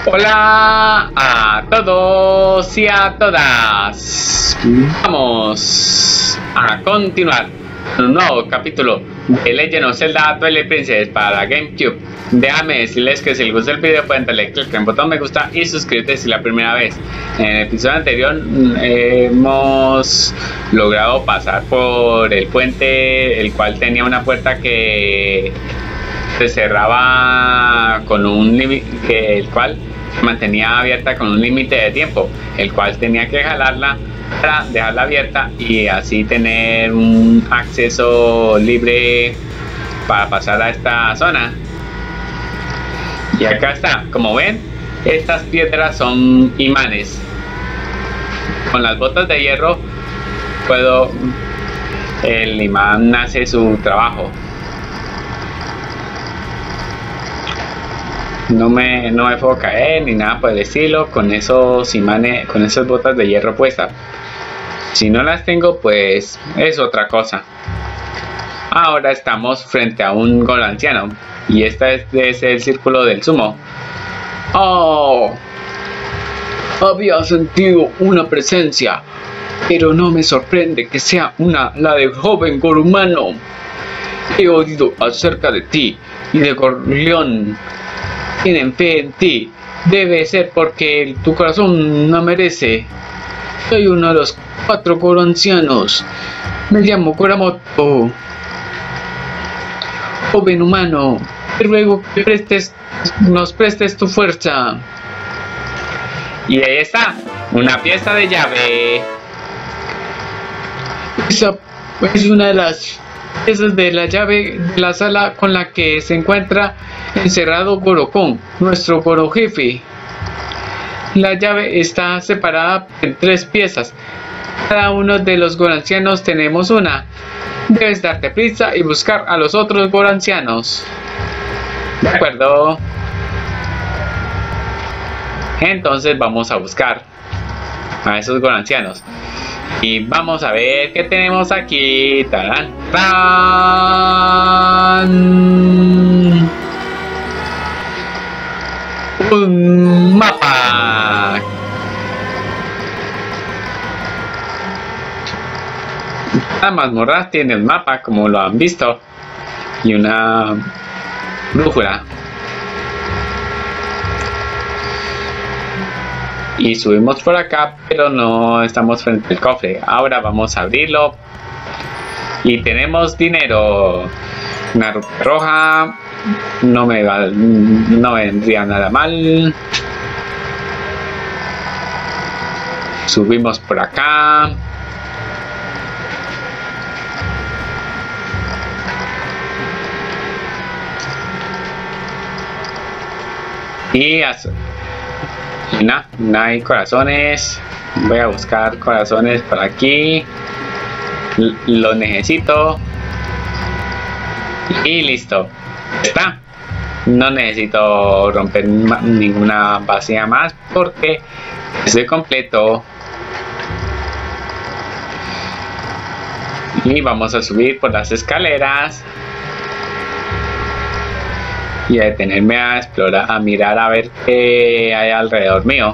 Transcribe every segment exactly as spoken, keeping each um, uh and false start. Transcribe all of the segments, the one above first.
Hola a todos y a todas. Vamos a continuar con un nuevo capítulo de Legend of Zelda Twilight Princess para GameCube. Déjame decirles que si les gusta el video pueden darle click en el botón me gusta y suscribirte si es la primera vez. En el episodio anterior eh, hemos logrado pasar por el puente, el cual tenía una puerta que se cerraba con un límite, el cual se mantenía abierta con un límite de tiempo, el cual tenía que jalarla para dejarla abierta y así tener un acceso libre para pasar a esta zona. Y acá está, como ven, estas piedras son imanes. Con las botas de hierro puedo, el imán hace su trabajo. No me, no me puedo caer ni nada por el estilo con esos imanes, con esas botas de hierro puestas. Si no las tengo, pues es otra cosa. Ahora estamos frente a un gol anciano y este es, es el círculo del sumo. Oh, había sentido una presencia, pero no me sorprende que sea una la del joven Gorumano. He oído acerca de ti y de Gorleón. Tienen fe en ti. Debe ser porque tu corazón no merece. Soy uno de los cuatro Goroancianos. Me llamo Kuramoto. Joven humano, te ruego que prestes, nos prestes tu fuerza. Y ahí está, una pieza de llave. Esa es una de las piezas de la llave de la sala con la que se encuentra encerrado Gorokon, nuestro Goro jefe. La llave está separada en tres piezas. Cada uno de los Goroancianos tenemos una. Debes darte prisa y buscar a los otros Goroancianos. De acuerdo. Entonces vamos a buscar a esos Goroancianos. Y vamos a ver qué tenemos aquí. ¡Tarán! ¡Tarán! Un mapa. Cada mazmorra tiene un mapa, como lo han visto, y una brújula. Y subimos por acá, pero no estamos frente al cofre. Ahora vamos a abrirlo. Y tenemos dinero. Una ruta roja. No me va, no vendría nada mal. Subimos por acá. Y así. No, no hay corazones. Voy a buscar corazones por aquí. L lo necesito. Y listo. Está. No necesito romper ninguna vacía más porque estoy completo. Y vamos a subir por las escaleras. Y a detenerme a explorar, a mirar a ver qué hay alrededor mío.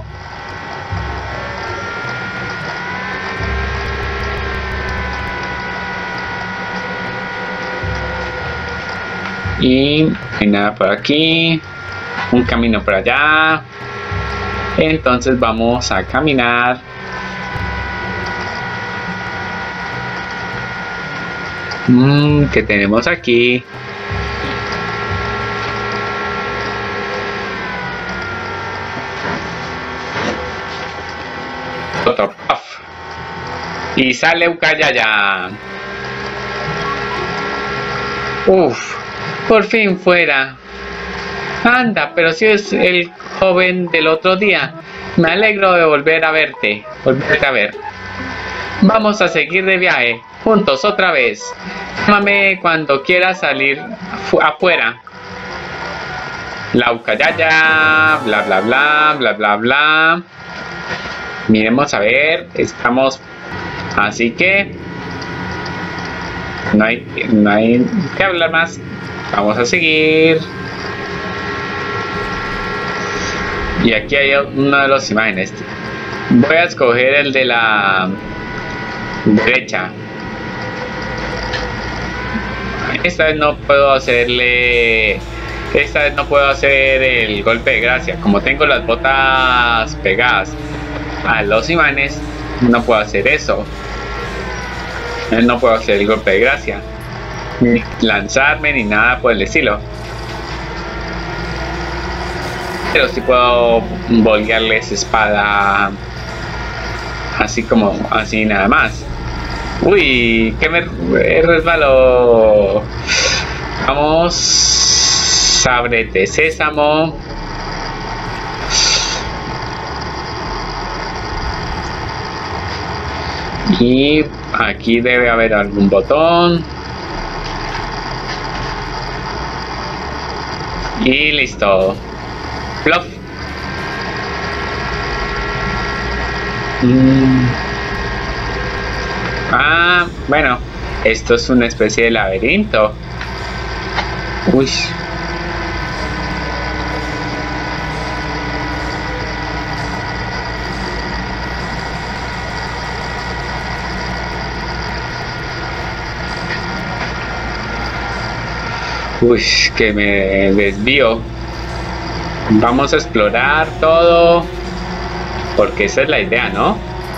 Y no hay nada por aquí. Un camino por allá. Entonces vamos a caminar. Mm, ¿qué tenemos aquí? Otro puff. Y sale Ukayaya. Uf, por fin fuera. Anda, pero si es el joven del otro día. Me alegro de volver a verte. Volverte a ver. Vamos a seguir de viaje juntos otra vez. Llámame cuando quieras salir afuera. La Ukayaya. Bla bla bla bla bla bla. Miremos a ver, estamos, así que no hay, no hay que hablar más. Vamos a seguir. Y aquí hay una de las imágenes. Voy a escoger el de la derecha. Esta vez no puedo hacerle... Esta vez no puedo hacer el golpe de gracia. Como tengo las botas pegadas a los imanes, no puedo hacer eso. No puedo hacer el golpe de gracia, ni lanzarme, ni nada por el estilo. Pero sí puedo voltearles espada. Así como, así nada más. Uy, que me resbaló. Vamos, ábrete sésamo. Y aquí debe haber algún botón. Y listo. Plop. Mm. Ah, bueno, esto es una especie de laberinto. Uy. Uy, que me desvío. Vamos a explorar todo, porque esa es la idea, ¿no?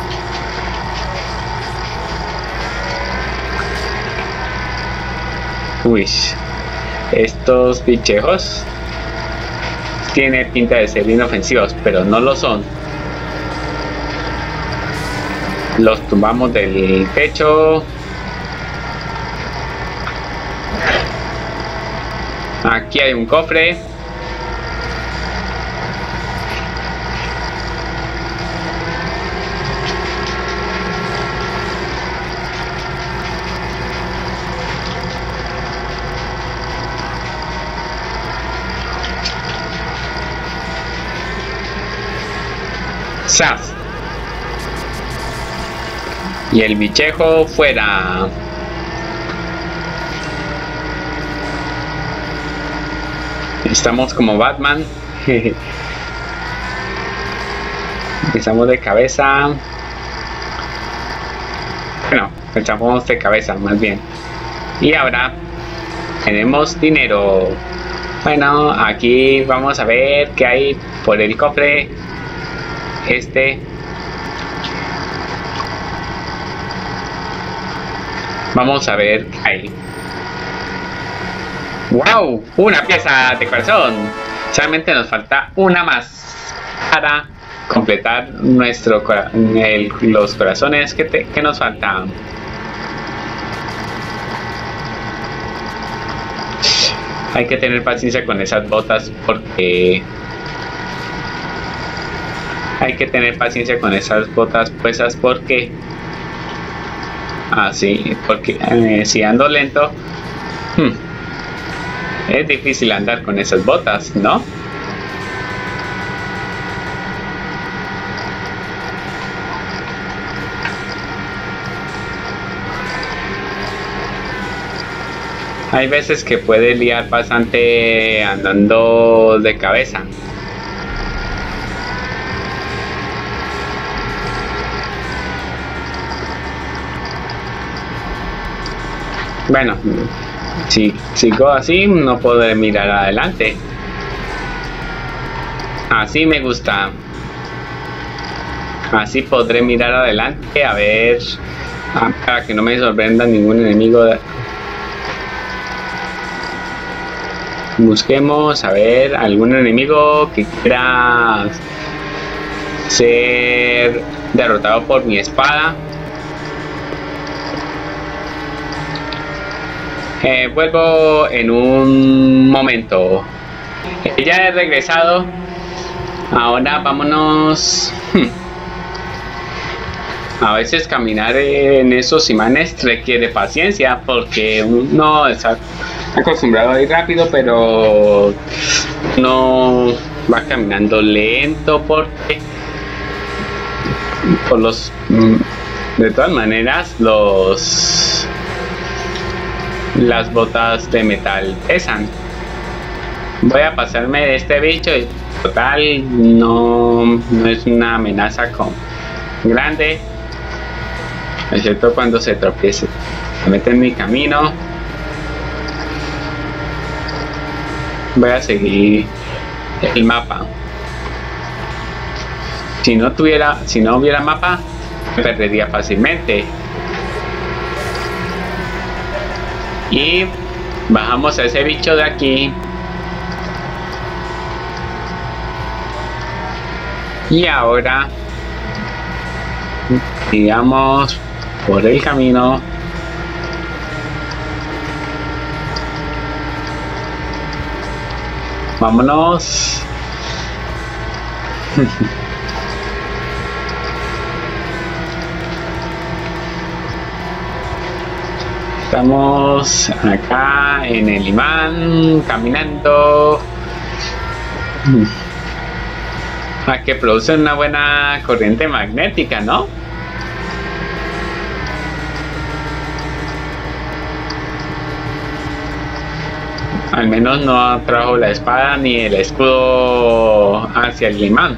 Uy, estos bichejos tienen pinta de ser inofensivos, pero no lo son. Los tumbamos del techo. Aquí hay un cofre. ¡Zas! Y el bichejo fuera. Estamos como Batman. Estamos de cabeza. Bueno, estamos de cabeza más bien. Y ahora tenemos dinero. Bueno, aquí vamos a ver qué hay por el cofre. Este. Vamos a ver qué hay. ¡Wow! Una pieza de corazón. Solamente nos falta una más para completar nuestro el, los corazones que, te, que nos faltan. Hay que tener paciencia con esas botas porque hay que tener paciencia con esas botas puestas porque así ah, porque eh, si ando lento hmm, es difícil andar con esas botas, ¿no? Hay veces que puede liar bastante andando de cabeza. Bueno, si sigo así no podré mirar adelante. Así me gusta. Así podré mirar adelante a ver, para que no me sorprenda ningún enemigo. Busquemos a ver algún enemigo que quiera ser derrotado por mi espada. Eh, vuelvo en un momento. Eh, ya he regresado. Ahora vámonos. A veces caminar en esos imanes requiere paciencia porque uno está acostumbrado a ir rápido, pero no va caminando lento porque por los de todas maneras los las botas de metal pesan. Voy a pasarme de este bicho y total, no, no es una amenaza con grande, excepto cuando se tropiece. Me mete en mi camino. Voy a seguir el mapa. Si no tuviera, si no hubiera mapa, me perdería fácilmente. Y bajamos a ese bicho de aquí. Y ahora sigamos por el camino. Vámonos. Estamos acá en el imán, caminando. A que produce una buena corriente magnética, ¿no? Al menos no trajo la espada ni el escudo hacia el imán.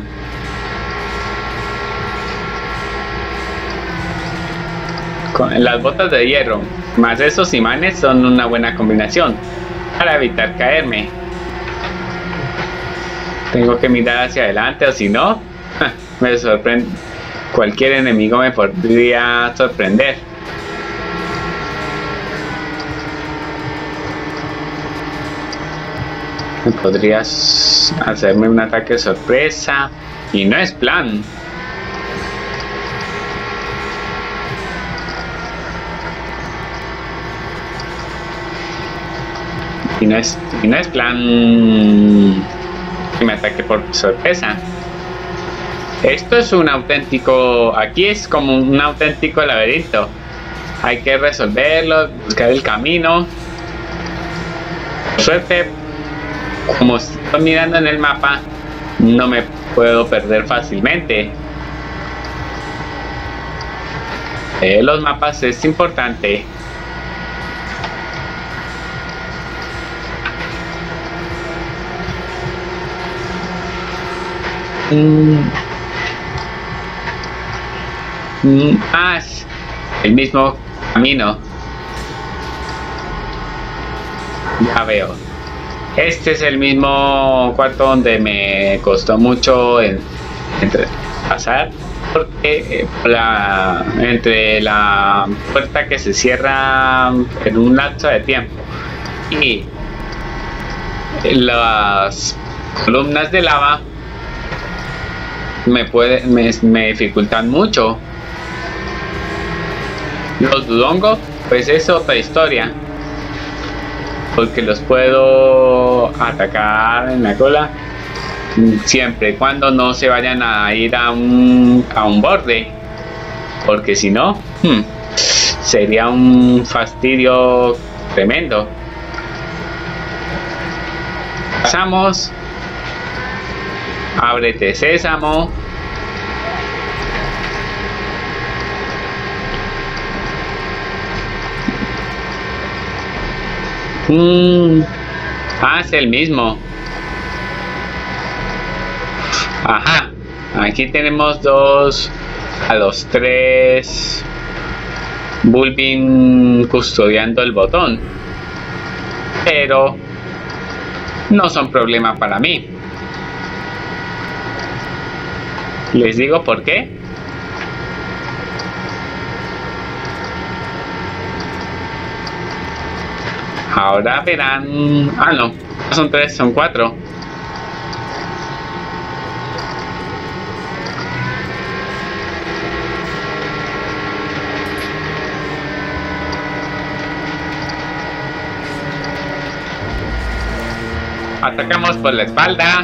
Con las botas de hierro más esos imanes son una buena combinación para evitar caerme. Tengo que mirar hacia adelante, o si no, me sorprende. Cualquier enemigo me podría sorprender. Podrías hacerme un ataque sorpresa y no es plan. Y no es, y no es plan que me ataque por sorpresa. Esto es un auténtico, aquí es como un auténtico laberinto. Hay que resolverlo, buscar el camino. Por suerte, como estoy mirando en el mapa, no me puedo perder fácilmente. Eh, los mapas es importante. Mm. Mm, ah, es el mismo camino. Ya veo. Este es el mismo cuarto donde me costó mucho en, entre, pasar, porque eh, la, entre la puerta que se cierra en un lapso de tiempo y las columnas de lava me, puede, me, me dificultan mucho. Los dudongos, pues es otra historia, porque los puedo atacar en la cola siempre y cuando no se vayan a ir a un, a un borde, porque si no, hmm, sería un fastidio tremendo. Pasamos. Ábrete, sésamo. Mm, ah, es el mismo. Ajá. Aquí tenemos dos a los tres Bulbin custodiando el botón. Pero no son problema para mí. Les digo por qué. Ahora verán. Ah, no, no son tres, son cuatro. Atacamos por la espalda.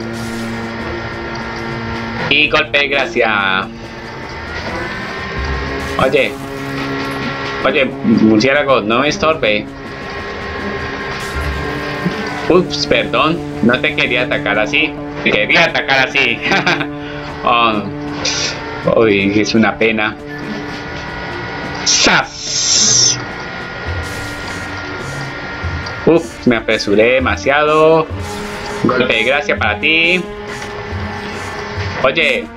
Y golpe de gracia. Oye. Oye, murciélago, no me estorbe. Ups, perdón. No te quería atacar así. Te quería atacar así. Oh, uy, es una pena. ¡Sas! Uf, me apresuré demasiado. Golpe de gracia para ti. Oye.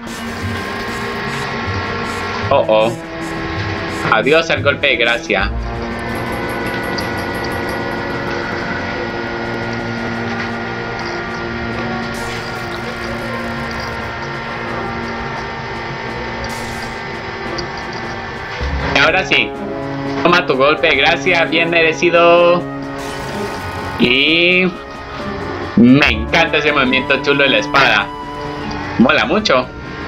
Oh, oh. Adiós al golpe de gracia. Y ahora sí. Toma tu golpe de gracia, bien merecido. Y... me encanta ese movimiento chulo de la espada. Mola mucho.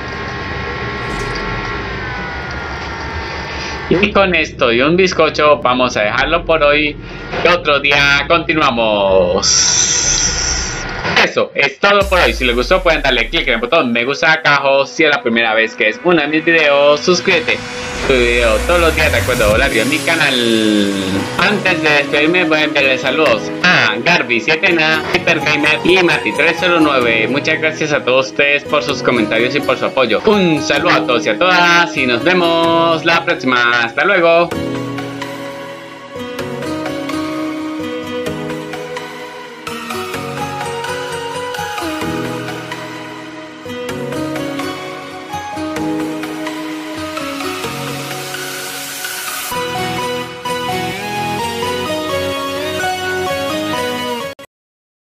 Y con esto y un bizcocho vamos a dejarlo por hoy. Y otro día continuamos. Eso es todo por hoy. Si les gustó pueden darle clic en el botón me gusta acá abajo. Si es la primera vez que es uno de mis videos, suscríbete. Subo video todos los días de acuerdo a horario en mi canal. Antes de despedirme voy a enviarle saludos a Garby siete N, Hypergamer y Mati tres cero nueve. Muchas gracias a todos ustedes por sus comentarios y por su apoyo. Un saludo a todos y a todas y nos vemos la próxima. Hasta luego.